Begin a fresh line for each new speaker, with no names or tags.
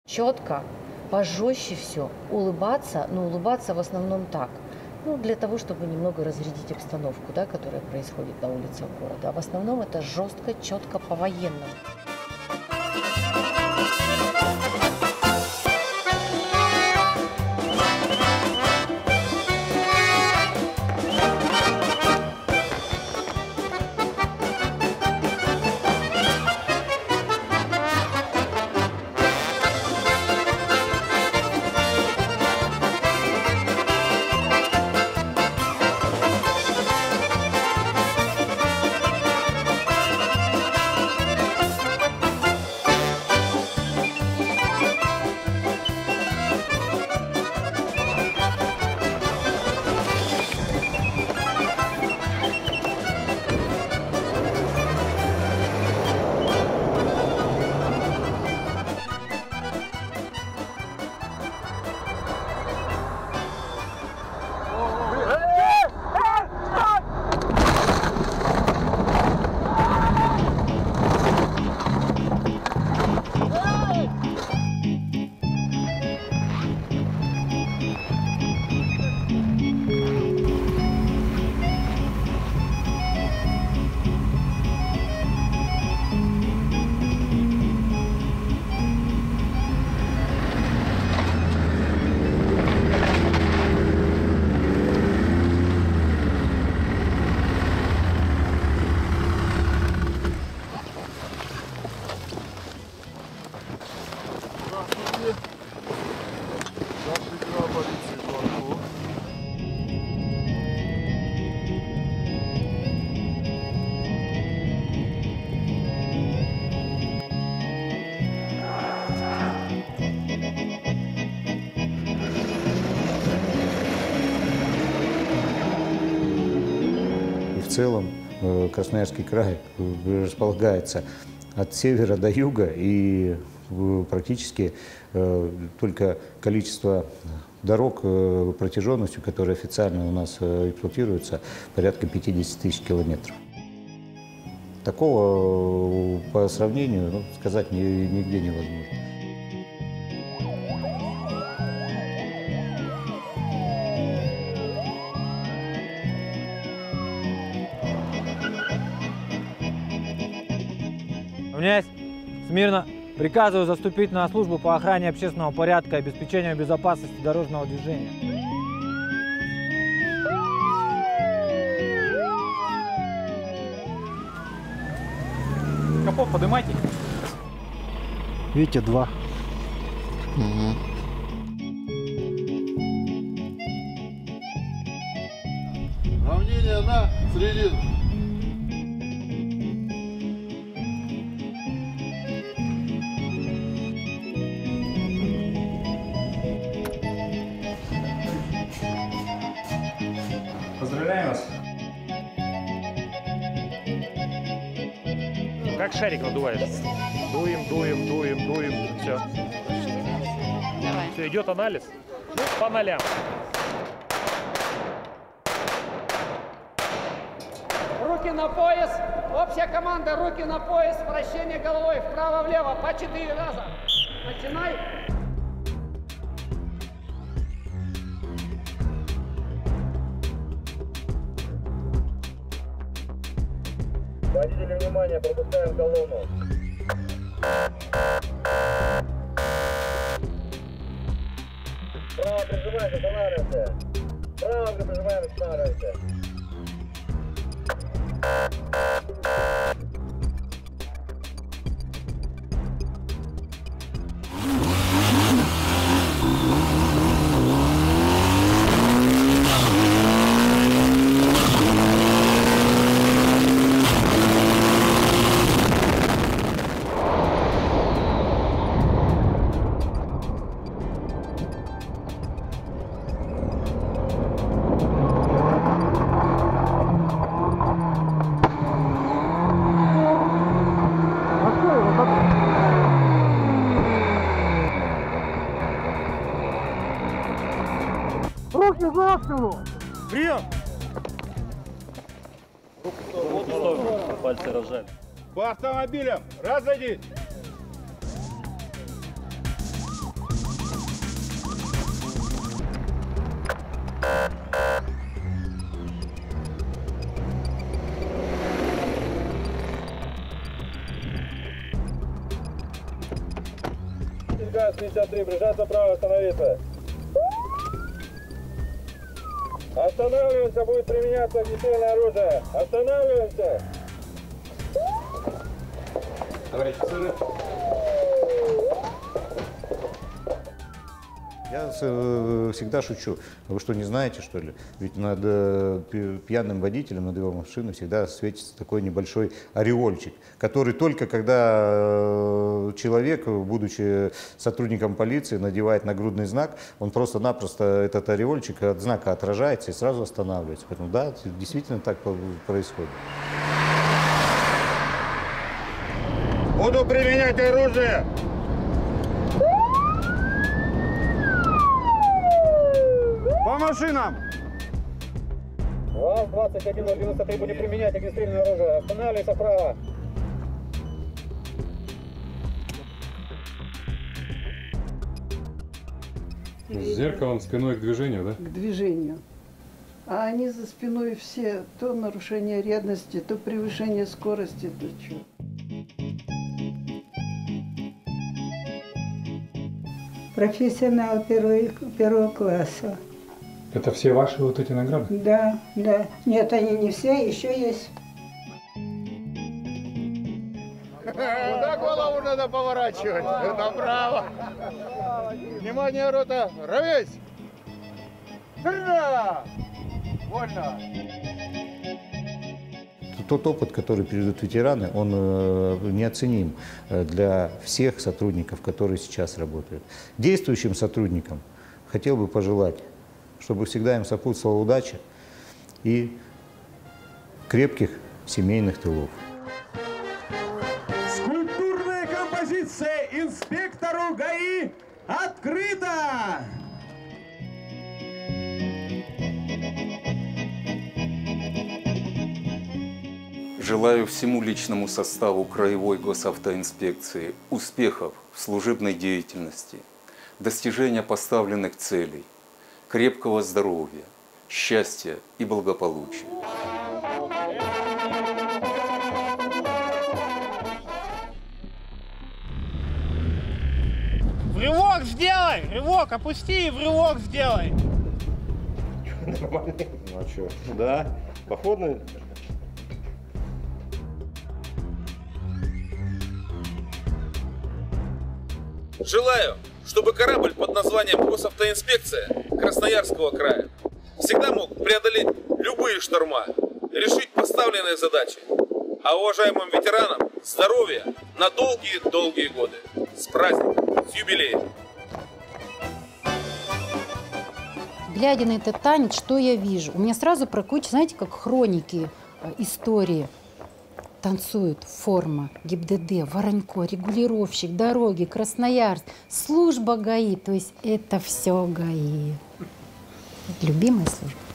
Четко, пожестче все, улыбаться, но улыбаться в основном так. Ну, для того, чтобы немного разрядить обстановку, да, которая происходит на улицах города. А в основном это жестко, четко, по-военному.
В целом Красноярский край располагается от севера до юга, и практически только количество дорог протяженностью, которые официально у нас эксплуатируются, порядка 50 тысяч километров. Такого по сравнению сказать нигде невозможно.
Равняйсь. Смирно. Приказываю заступить на службу по охране общественного порядка и обеспечению безопасности дорожного движения. Капот поднимайте.
Видите, 2.
Равнение на середину.
Поздравляем вас. Как шарик надуваешь? Дуем, дуем, дуем, дуем. Все.
Давай.
Все, идет анализ. Ну, по нолям.
Руки на пояс. Общая команда. Руки на пояс. Вращение головой вправо-влево по 4 раза. Начинай.
Водители, внимание, пропускаем колонну. Право прижимаем, останавливаемся. Право прижимаем, останавливаемся.
Руки за спину!
Прием! Руки в сторону, пальцы разжали.
По автомобилям, разойдись!
ГАЗ-53, прижаться вправо, остановиться. Останавливаемся, будет применяться огнестрельное оружие. Останавливаемся.
Товарищ офицеры.
Я всегда шучу. Вы что, не знаете, что ли? Ведь над пьяным водителем, над его машиной всегда светится такой небольшой ореольчик, который только когда человек, будучи сотрудником полиции, надевает нагрудный знак, он просто-напросто, этот ореольчик от знака отражается и сразу останавливается. Поэтому да, действительно так происходит.
Буду применять оружие! По машинам!
ВАЗ-21-093, будем применять огнестрельное оружие. Останавливайся вправо.
С зеркалом спиной к движению, да?
К движению. А они за спиной все то нарушение рядности, то превышение скорости, то что.
Профессионал первого класса.
Это все ваши вот эти награды?
Да, да. Нет, они не все, еще есть.
Куда голову надо поворачивать? Направо. Внимание, рота. Ровесь. Вперед! Вольно.
Тот опыт, который передают ветераны, он неоценим для всех сотрудников, которые сейчас работают. Действующим сотрудникам хотел бы пожелать, чтобы всегда им сопутствовала удача и крепких семейных тылов.
Скульптурная композиция инспектору ГАИ открыта!
Желаю всему личному составу Краевой госавтоинспекции успехов в служебной деятельности, достижения поставленных целей, крепкого здоровья, счастья и благополучия.
Рывок сделай! Рывок опусти и в рывок сделай!
Нормально? Ну а что? Да, походный.
Желаю, чтобы корабль под названием Госавтоинспекция Красноярского края всегда мог преодолеть любые шторма, решить поставленные задачи. А уважаемым ветеранам здоровья на долгие-долгие годы. С праздником, с юбилеем!
Глядя на этот танец, что я вижу? У меня сразу прокручивается, знаете, как хроники истории. Танцуют форма, ГИБДД, Воронько, регулировщик, дороги, Красноярск, служба ГАИ. То есть это все ГАИ. Любимая служба.